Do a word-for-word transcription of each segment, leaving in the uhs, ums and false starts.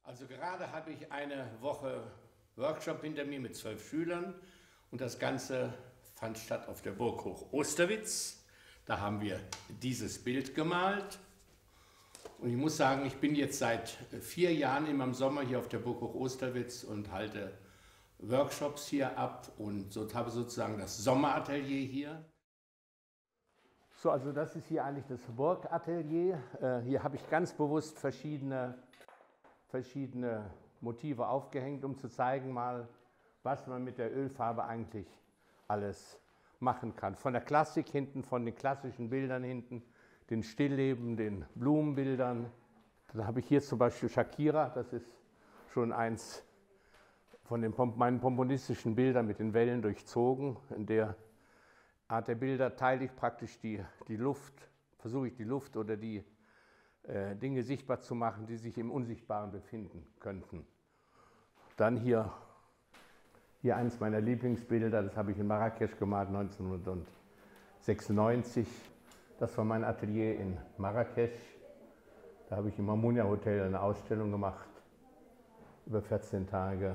Also gerade habe ich eine Woche Workshop hinter mir mit zwölf Schülern und das Ganze fand statt auf der Burg Hoch Osterwitz. Da haben wir dieses Bild gemalt und ich muss sagen, ich bin jetzt seit vier Jahren immer im Sommer hier auf der Burg Hoch Osterwitz und halte Workshops hier ab und so habe sozusagen das Sommeratelier hier. So, also das ist hier eigentlich das Burgatelier. Äh, hier habe ich ganz bewusst verschiedene, verschiedene Motive aufgehängt, um zu zeigen mal, was man mit der Ölfarbe eigentlich alles machen kann. Von der Klassik hinten, von den klassischen Bildern hinten, den Stillleben, den Blumenbildern. Dann habe ich hier zum Beispiel Shakira, das ist schon eins von den, meinen komponistischen Bildern mit den Wellen durchzogen. In der Art der Bilder teile ich praktisch die, die Luft, versuche ich die Luft oder die äh, Dinge sichtbar zu machen, die sich im Unsichtbaren befinden könnten. Dann hier, hier eines meiner Lieblingsbilder, das habe ich in Marrakesch gemalt, neunzehnhundertsechsundneunzig. Das war mein Atelier in Marrakesch. Da habe ich im Harmonia Hotel eine Ausstellung gemacht, über vierzehn Tage.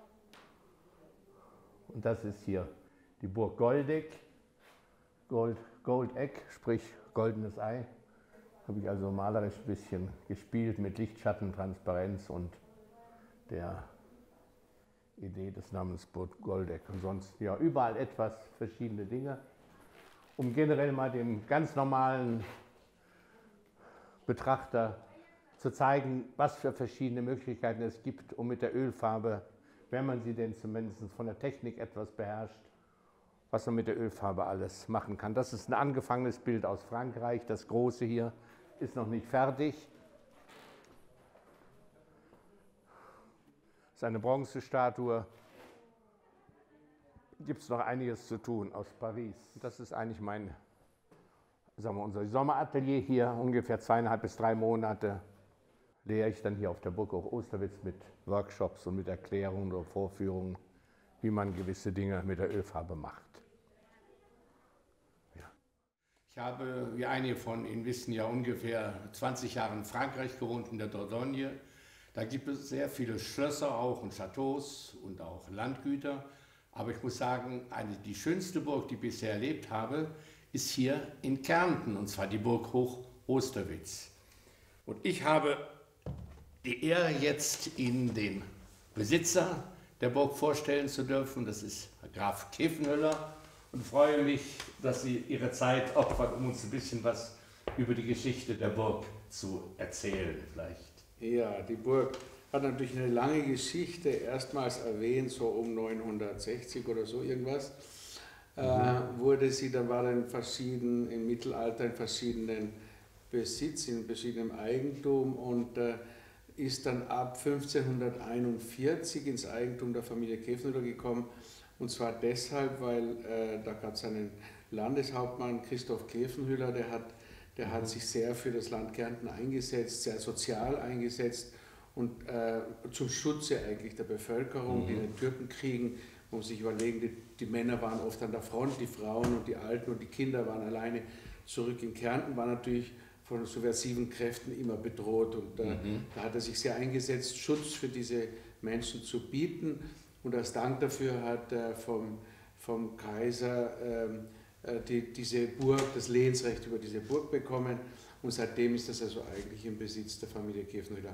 Und das ist hier die Burg Goldeck, Gold, Goldeck, sprich goldenes Ei. Habe ich also malerisch ein bisschen gespielt mit Lichtschatten, Transparenz und der Idee des Namens Burg Goldeck. Und sonst ja überall etwas verschiedene Dinge, um generell mal dem ganz normalen Betrachter zu zeigen, was für verschiedene Möglichkeiten es gibt, um mit der Ölfarbe, wenn man sie denn zumindest von der Technik etwas beherrscht, was man mit der Ölfarbe alles machen kann. Das ist ein angefangenes Bild aus Frankreich. Das große hier ist noch nicht fertig. Das ist eine Bronzestatue. Gibt es noch einiges zu tun aus Paris. Das ist eigentlich mein, sagen wir, unser Sommeratelier hier. Ungefähr zweieinhalb bis drei Monate lehre ich dann hier auf der Burg Hoch Osterwitz mit Workshops und mit Erklärungen oder Vorführungen, wie man gewisse Dinge mit der Ölfarbe macht. Ja. Ich habe, wie einige von Ihnen wissen, ja ungefähr zwanzig Jahre in Frankreich gewohnt, in der Dordogne. Da gibt es sehr viele Schlösser auch und Chateaus und auch Landgüter. Aber ich muss sagen, eine, die schönste Burg, die ich bisher erlebt habe, ist hier in Kärnten, und zwar die Burg Hoch Osterwitz. Und ich habe die Ehre, jetzt Ihnen den Besitzer der Burg vorstellen zu dürfen. Das ist Graf Kefenhüller, und freue mich, dass Sie Ihre Zeit opfern, um uns ein bisschen was über die Geschichte der Burg zu erzählen vielleicht. Ja, die Burg hat natürlich eine lange Geschichte, erstmals erwähnt, so um neunhundertsechzig oder so irgendwas. Mhm. Äh, wurde sie, dann war dann verschieden, im Mittelalter in verschiedenen Besitz, in verschiedenem Eigentum und äh, ist dann ab fünfzehnhunderteinundvierzig ins Eigentum der Familie Kefenhüller gekommen. Und zwar deshalb, weil äh, da gab es einen Landeshauptmann, Christoph Kefenhüller, der hat, der hat sich sehr für das Land Kärnten eingesetzt, sehr sozial eingesetzt und äh, zum Schutze eigentlich der Bevölkerung, mhm. die in den Türkenkriegen, man muss sich überlegen, die, die Männer waren oft an der Front, die Frauen und die Alten und die Kinder waren alleine zurück in Kärnten, war natürlich von subversiven Kräften immer bedroht und äh, mhm. da hat er sich sehr eingesetzt, Schutz für diese Menschen zu bieten, und als Dank dafür hat er vom, vom Kaiser äh, die, diese Burg, das Lehensrecht über diese Burg bekommen, und seitdem ist das also eigentlich im Besitz der Familie Kefenhüller.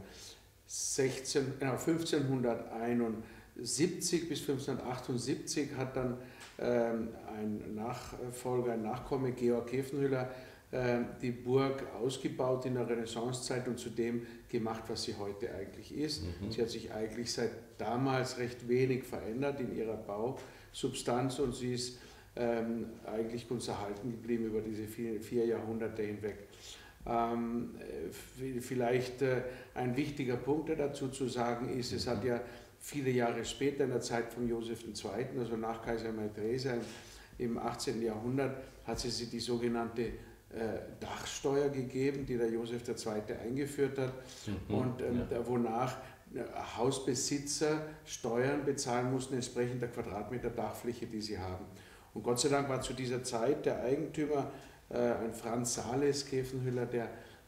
fünfzehnhunderteinundsiebzig bis fünfzehnhundertachtundsiebzig hat dann ähm, ein Nachfolger, ein Nachkomme, Georg Kefenhüller, die Burg ausgebaut in der Renaissancezeit und zu dem gemacht, was sie heute eigentlich ist. Mhm. Sie hat sich eigentlich seit damals recht wenig verändert in ihrer Bausubstanz und sie ist ähm, eigentlich uns erhalten geblieben über diese vier, vier Jahrhunderte hinweg. Ähm, vielleicht äh, ein wichtiger Punkt, der dazu zu sagen ist, mhm. es hat ja viele Jahre später in der Zeit von Josef der Zweite., also nach Kaiser Maria Theresia im achtzehnten Jahrhundert, hat sie die sogenannte Dachsteuer gegeben, die der Josef der Zweite. eingeführt hat, mhm, und ähm, ja. wonach Hausbesitzer Steuern bezahlen mussten, entsprechend der Quadratmeter Dachfläche, die sie haben. Und Gott sei Dank war zu dieser Zeit der Eigentümer, äh, ein Franz Sales Kefenhüller, der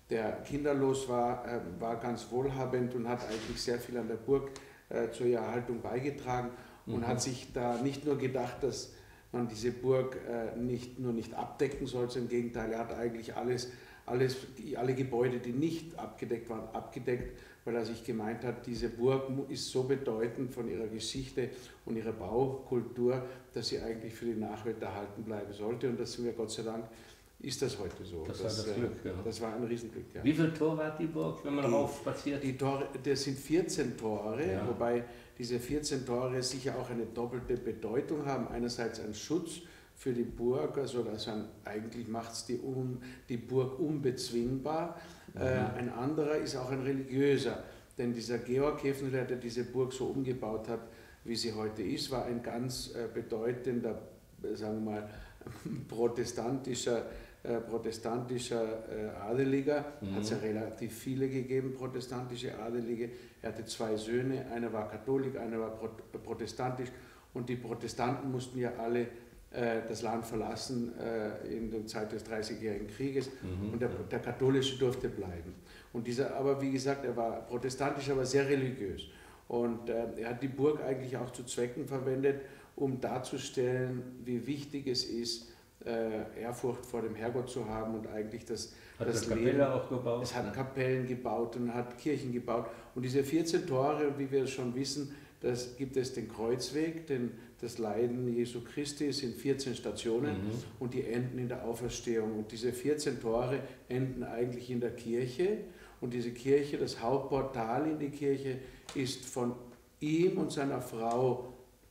der kinderlos war, äh, war ganz wohlhabend und hat eigentlich sehr viel an der Burg äh, zur Erhaltung beigetragen und mhm. hat sich da nicht nur gedacht, dass man diese Burg äh, nicht nur nicht abdecken sollte, im Gegenteil, er hat eigentlich alles, alles, die, alle Gebäude, die nicht abgedeckt waren, abgedeckt, weil er sich gemeint hat, diese Burg ist so bedeutend von ihrer Geschichte und ihrer Baukultur, dass sie eigentlich für die Nachwelt erhalten bleiben sollte. Und das sind wir Gott sei Dank, ist das heute so. Das, das war das Glück, ja. Das war ein Riesenglück, ja. Wie viele Tore hat die Burg, wenn man die, darauf spaziert? Die Tore, das sind vierzehn Tore, ja. Wobei diese vierzehn Tore sicher auch eine doppelte Bedeutung haben. Einerseits ein Schutz für die Burg, also, also ein, eigentlich macht es die, um, die Burg unbezwingbar. Mhm. Äh, ein anderer ist auch ein religiöser, denn dieser Georg Hefner, der diese Burg so umgebaut hat, wie sie heute ist, war ein ganz äh, bedeutender, sagen wir mal, protestantischer, äh, protestantischer äh, Adeliger. Mhm. Hat es ja relativ viele gegeben, protestantische Adelige. Er hatte zwei Söhne, einer war Katholik, einer war Pro protestantisch und die Protestanten mussten ja alle das Land verlassen äh, in der Zeit des Dreißigjährigen Krieges mhm. und der, der Katholische durfte bleiben. Und dieser, aber wie gesagt, er war protestantisch, aber sehr religiös. Und äh, er hat die Burg eigentlich auch zu Zwecken verwendet, um darzustellen, wie wichtig es ist, äh, Ehrfurcht vor dem Herrgott zu haben und eigentlich das, hat das Kapelle Leben. Auch gebaut? Es hat ne? Kapellen gebaut und hat Kirchen gebaut. Und diese vierzehn Tore, wie wir schon wissen, das gibt es den Kreuzweg, den, das Leiden Jesu Christi sind vierzehn Stationen mhm. und die enden in der Auferstehung. Und diese vierzehn Tore enden eigentlich in der Kirche. Und diese Kirche, das Hauptportal in die Kirche, ist von ihm und seiner Frau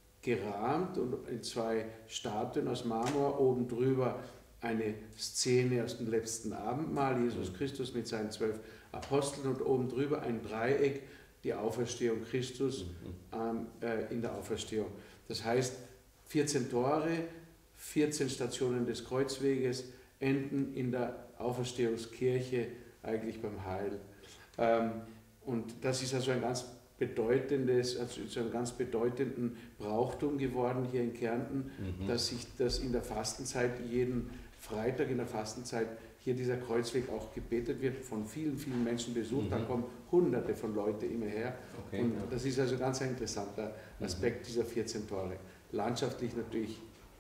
gerahmt und in zwei Statuen aus Marmor, oben drüber eine Szene aus dem letzten Abendmahl, Jesus Christus mit seinen zwölf Aposteln und oben drüber ein Dreieck, die Auferstehung Christus ähm, äh, in der Auferstehung. Das heißt, vierzehn Tore, vierzehn Stationen des Kreuzweges enden in der Auferstehungskirche, eigentlich beim Heil. Ähm, und das ist also ein ganz bedeutendes, also zu einem ganz bedeutenden Brauchtum geworden hier in Kärnten, mhm. dass sich das in der Fastenzeit, jeden Freitag in der Fastenzeit, hier dieser Kreuzweg auch gebetet wird, von vielen, vielen Menschen besucht, mhm. da kommen hunderte von Leuten immer her. Okay, und ja. das ist also ganz ein interessanter Aspekt mhm. dieser vierzehn Tore. Landschaftlich natürlich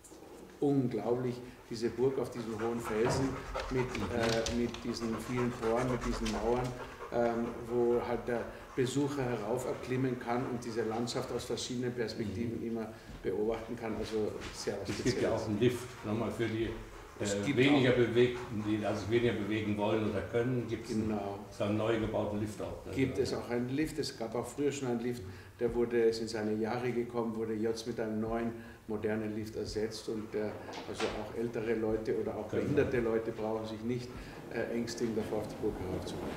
unglaublich, diese Burg auf diesen hohen Felsen mit, äh, mit diesen vielen Toren, mit diesen Mauern, ähm, wo halt der Besucher herauf erklimmen kann und diese Landschaft aus verschiedenen Perspektiven mhm. immer beobachten kann. Also sehr Es gibt ja auch einen Lift nochmal für die äh, weniger Bewegten, die also weniger bewegen wollen oder können, gibt es genau. einen neu gebauten Lift auch. Ne? Gibt es auch einen Lift, es gab auch früher schon einen Lift, der wurde ist in seine Jahre gekommen, wurde jetzt mit einem neuen modernen Lift ersetzt und der, also auch ältere Leute oder auch behinderte Leute brauchen sich nicht äh, ängstigen, davor auf die Burg heraufzukommen.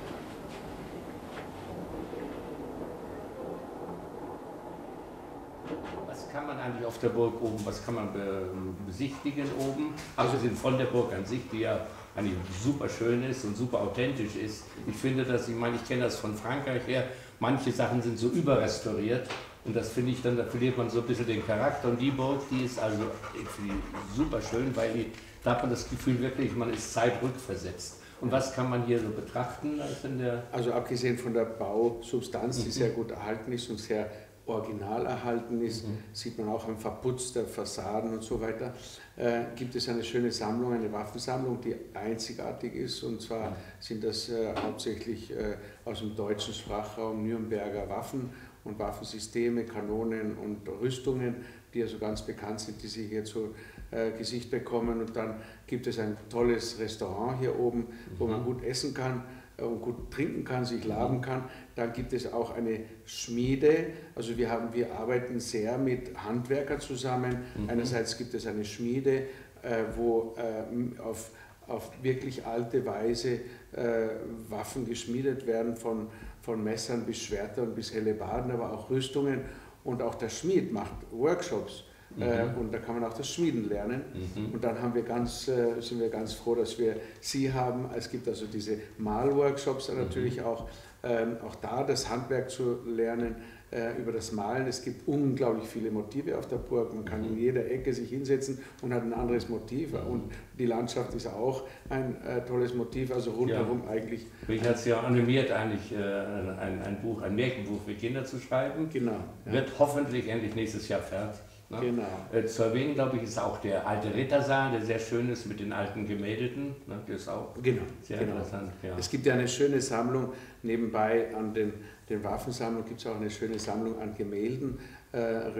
Was kann man eigentlich auf der Burg oben, was kann man be besichtigen oben? Also von der Burg an sich, die ja eigentlich super schön ist und super authentisch ist. Ich finde das, ich meine, ich kenne das von Frankreich her, manche Sachen sind so überrestauriert und das finde ich dann, da verliert man so ein bisschen den Charakter. Und die Burg, die ist also super schön, weil die, da hat man das Gefühl wirklich, man ist zeitrückversetzt. Und was kann man hier so betrachten? Also, in der also abgesehen von der Bausubstanz, die mhm. sehr gut erhalten ist und sehr original erhalten ist, mhm. sieht man auch am Verputz der Fassaden und so weiter, äh, gibt es eine schöne Sammlung, eine Waffensammlung, die einzigartig ist, und zwar mhm. sind das äh, hauptsächlich äh, aus dem deutschen Sprachraum Nürnberger Waffen und Waffensysteme, Kanonen und Rüstungen, die also ganz bekannt sind, die Sie hier zu äh, Gesicht bekommen. Und dann gibt es ein tolles Restaurant hier oben, mhm. wo man gut essen kann und gut trinken kann, sich laben kann. Dann gibt es auch eine Schmiede, also wir, haben, wir arbeiten sehr mit Handwerkern zusammen. Mhm. Einerseits gibt es eine Schmiede, äh, wo äh, auf, auf wirklich alte Weise äh, Waffen geschmiedet werden, von, von Messern bis Schwertern bis Hellebarden, aber auch Rüstungen. Und auch der Schmied macht Workshops. Mhm. Äh, und da kann man auch das Schmieden lernen. Mhm. Und dann haben wir ganz, äh, sind wir ganz froh, dass wir Sie haben. Es gibt also diese Malworkshops, mhm. natürlich auch, ähm, auch da das Handwerk zu lernen, äh, über das Malen. Es gibt unglaublich viele Motive auf der Burg. Man kann in jeder Ecke sich hinsetzen und hat ein anderes Motiv. Und die Landschaft ist auch ein äh, tolles Motiv, also rundherum ja. eigentlich. Mich hat es ja animiert, eigentlich äh, ein, ein Buch, ein Märchenbuch für Kinder zu schreiben. Genau. Ja. Wird hoffentlich endlich nächstes Jahr fertig. Ne? Genau. Äh, zu erwähnen, glaube ich, ist auch der alte Rittersaal, der sehr schön ist mit den alten Gemäldeten. Ne? Der ist auch genau. sehr genau. interessant. Ja. Es gibt ja eine schöne Sammlung, nebenbei an den, den Waffensammlungen gibt es auch eine schöne Sammlung an Gemälden, äh,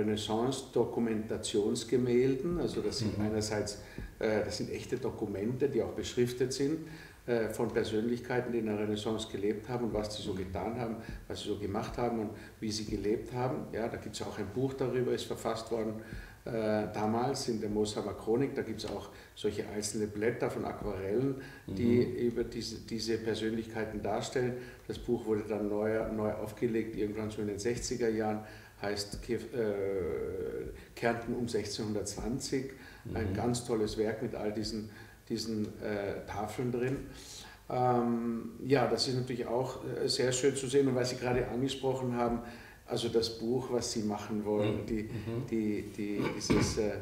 Renaissance-Dokumentationsgemälden. Also das sind mhm. einerseits äh, das sind echte Dokumente, die auch beschriftet sind, äh, von Persönlichkeiten, die in der Renaissance gelebt haben und was sie so getan haben, was sie so gemacht haben und wie sie gelebt haben. Ja, da gibt es auch ein Buch darüber, ist verfasst worden äh, damals in der Moshammer Chronik. Da gibt es auch solche einzelne Blätter von Aquarellen, die mhm. über diese, diese Persönlichkeiten darstellen. Das Buch wurde dann neu, neu aufgelegt, irgendwann so in den sechziger Jahren, heißt äh, Kärnten um sechzehnhundertzwanzig. Mhm. Ein ganz tolles Werk mit all diesen diesen äh, Tafeln drin. Ähm, ja, das ist natürlich auch äh, sehr schön zu sehen und was Sie gerade angesprochen haben, also das Buch, was Sie machen wollen, mhm. die, die, die, dieses äh,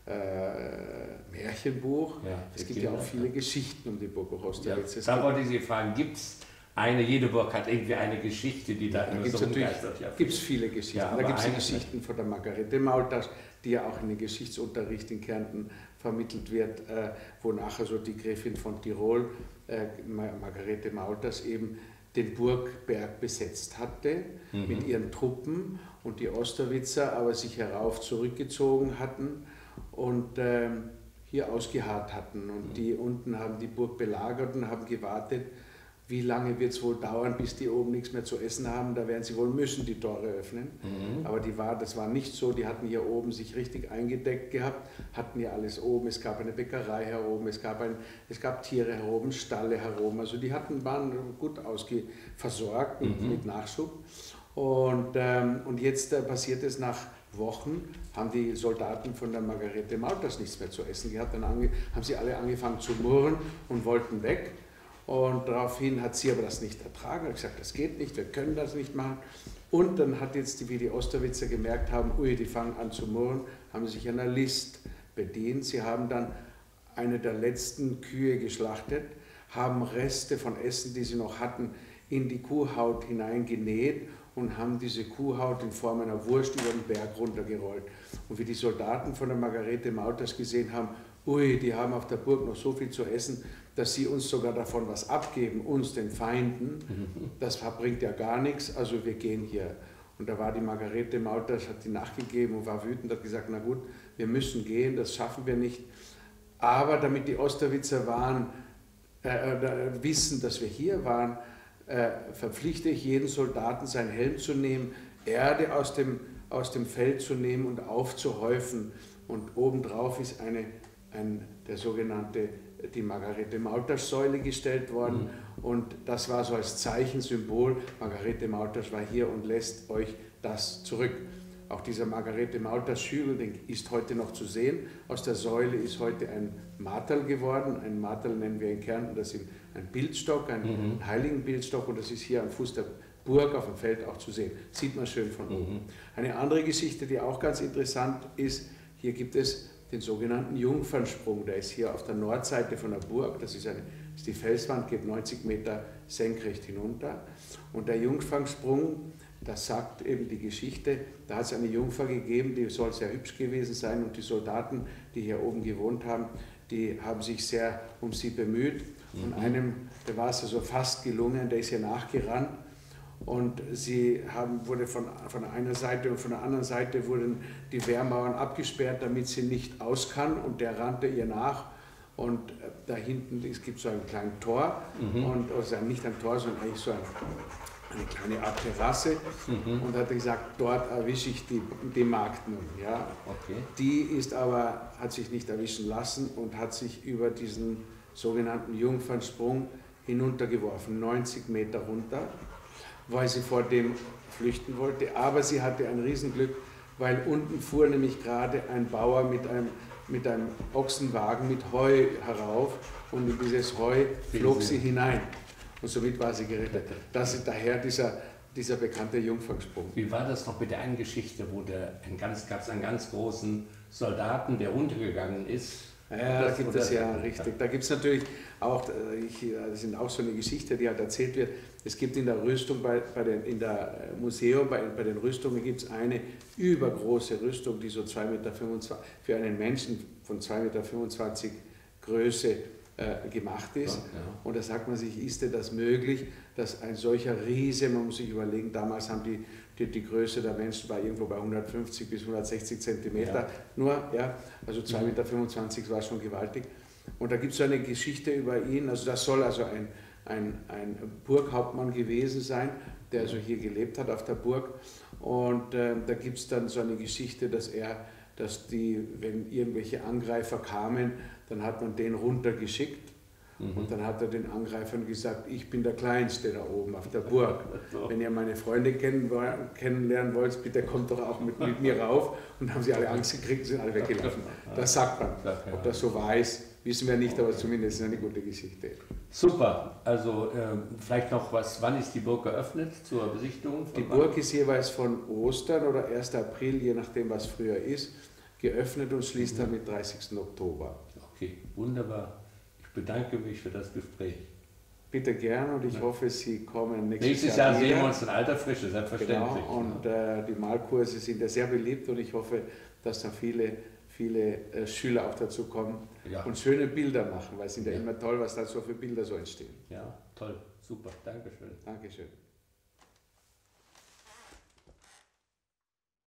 äh, Märchenbuch. Ja, es gibt ja auch viele Geschichten um die Burg Osterwitz. Ja, da wollte ich Sie fragen, gibt es eine, jede Burg hat irgendwie eine Geschichte, die da, da immer so rumgeistert? Ja, gibt es viele Geschichten. Ja, da gibt es Geschichten von der Margarete Maultasch, die ja auch in den Geschichtsunterricht in Kärnten vermittelt wird, äh, wo nachher so die Gräfin von Tirol, äh, Margarete Maultasch, eben den Burgberg besetzt hatte mhm. mit ihren Truppen und die Osterwitzer aber sich herauf zurückgezogen hatten und äh, hier ausgeharrt hatten. Und mhm. die unten haben die Burg belagert und haben gewartet, wie lange wird es wohl dauern, bis die oben nichts mehr zu essen haben, da werden sie wohl müssen die Tore öffnen. Mhm. Aber die war, das war nicht so, die hatten hier oben sich richtig eingedeckt gehabt, hatten hier alles oben, es gab eine Bäckerei hier oben, es gab, ein, es gab Tiere hier oben, Stalle hier oben, also die hatten, waren gut ausversorgt mit, mhm. mit Nachschub. Und, ähm, und jetzt äh, passiert es nach Wochen, haben die Soldaten von der Margarete Maultasch nichts mehr zu essen gehabt, dann ange, haben sie alle angefangen zu murren und wollten weg. Und daraufhin hat sie aber das nicht ertragen, hat gesagt, das geht nicht, wir können das nicht machen. Und dann hat jetzt, wie die Osterwitzer gemerkt haben, ui, die fangen an zu murren, haben sich einer List bedient. Sie haben dann eine der letzten Kühe geschlachtet, haben Reste von Essen, die sie noch hatten, in die Kuhhaut hineingenäht und haben diese Kuhhaut in Form einer Wurst über den Berg runtergerollt. Und wie die Soldaten von der Margarete Maultasch gesehen haben, ui, die haben auf der Burg noch so viel zu essen, dass sie uns sogar davon was abgeben, uns, den Feinden. Das bringt ja gar nichts, also wir gehen hier. Und da war die Margarete Maultasch, hat die nachgegeben und war wütend, hat gesagt, na gut, wir müssen gehen, das schaffen wir nicht. Aber damit die Osterwitzer waren, äh, äh, wissen, dass wir hier waren, äh, verpflichte ich jeden Soldaten, seinen Helm zu nehmen, Erde aus dem, aus dem Feld zu nehmen und aufzuhäufen. Und obendrauf ist eine, ein, der sogenannte die Margarete Maultasch-Säule gestellt worden mhm. und das war so als Zeichensymbol, Margarete Maultasch war hier und lässt euch das zurück. Auch dieser Margarete Maultasch-Hügel ist heute noch zu sehen. Aus der Säule ist heute ein Marterl geworden. Ein Marterl nennen wir in Kärnten, das ist ein Bildstock, ein mhm. Heiligenbildstock und das ist hier am Fuß der Burg auf dem Feld auch zu sehen. Sieht man schön von oben. Mhm. Eine andere Geschichte, die auch ganz interessant ist, hier gibt es den sogenannten Jungfernsprung, der ist hier auf der Nordseite von der Burg, das ist, eine, das ist die Felswand, geht neunzig Meter senkrecht hinunter und der Jungfernsprung, das sagt eben die Geschichte, da hat es eine Jungfer gegeben, die soll sehr hübsch gewesen sein und die Soldaten, die hier oben gewohnt haben, die haben sich sehr um sie bemüht und einem, der war es also fast gelungen, der ist hier nachgerannt. Und sie haben, wurde von, von einer Seite und von der anderen Seite wurden die Wehrmauern abgesperrt, damit sie nicht aus kann. Und der rannte ihr nach. Und da hinten, es gibt so ein kleines Tor, mhm. und, also nicht ein Tor, sondern eigentlich so ein, eine kleine Art Terrasse. Mhm. Und hat gesagt, dort erwische ich die, die Magd nun. Ja. Okay. Die ist aber, hat sich nicht erwischen lassen und hat sich über diesen sogenannten Jungfernsprung hinuntergeworfen, neunzig Meter runter, weil sie vor dem flüchten wollte. Aber sie hatte ein Riesenglück, weil unten fuhr nämlich gerade ein Bauer mit einem, mit einem Ochsenwagen mit Heu herauf und in dieses Heu flog sie hinein. Und somit war sie gerettet. Das ist daher dieser, dieser bekannte Jungfernsprung. Wie war das noch mit der einen Geschichte, wo der, ein ganz, gab es einen ganz großen Soldaten, der runtergegangen ist? Ja, da gibt es ja, richtig. Da gibt es natürlich auch, ich, das ist auch so eine Geschichte, die halt erzählt wird. Es gibt in der Rüstung, bei, bei den, in der Museum, bei, bei den Rüstungen gibt es eine übergroße Rüstung, die so zwei Meter fünfundzwanzig, für einen Menschen von zwei Meter fünfundzwanzig Größe äh, gemacht ist. Ja, ja. Und da sagt man sich, ist denn das möglich, dass ein solcher Riese, man muss sich überlegen, damals haben die Die, die Größe der Menschen war irgendwo bei hundertfünfzig bis hundertsechzig Zentimeter ja. nur, ja, also zwei Meter fünfundzwanzig war schon gewaltig. Und da gibt es so eine Geschichte über ihn, also das soll also ein, ein, ein Burghauptmann gewesen sein, der also hier gelebt hat auf der Burg. Und äh, da gibt es dann so eine Geschichte, dass er, dass die, wenn irgendwelche Angreifer kamen, dann hat man den runtergeschickt. Mhm. Und dann hat er den Angreifern gesagt, ich bin der Kleinste da oben auf der Burg. Wenn ihr meine Freunde kennen, kennenlernen wollt, bitte kommt doch auch mit, mit mir rauf. Und dann haben sie alle Angst gekriegt und sind alle weggelaufen. Das sagt man. Ob das so war, wissen wir nicht, aber zumindest ist es eine gute Geschichte. Super. Also äh, vielleicht noch was, wann ist die Burg geöffnet zur Besichtigung? Die Burg ist jeweils von Ostern oder ersten April, je nachdem was früher ist, geöffnet und schließt mhm. dann mit dreißigsten Oktober. Okay, wunderbar. Ich bedanke mich für das Gespräch. Bitte gern und ich ja. hoffe, Sie kommen nächstes, nächstes Jahr. Nächstes Jahr sehen wir uns in alter Frische, selbstverständlich. Genau, und äh, die Malkurse sind ja sehr beliebt und ich hoffe, dass da viele, viele äh, Schüler auch dazu kommen ja. und schöne Bilder machen, weil es sind ja, ja immer toll, was da so für Bilder so entstehen. Ja, toll, super, Dankeschön. Dankeschön.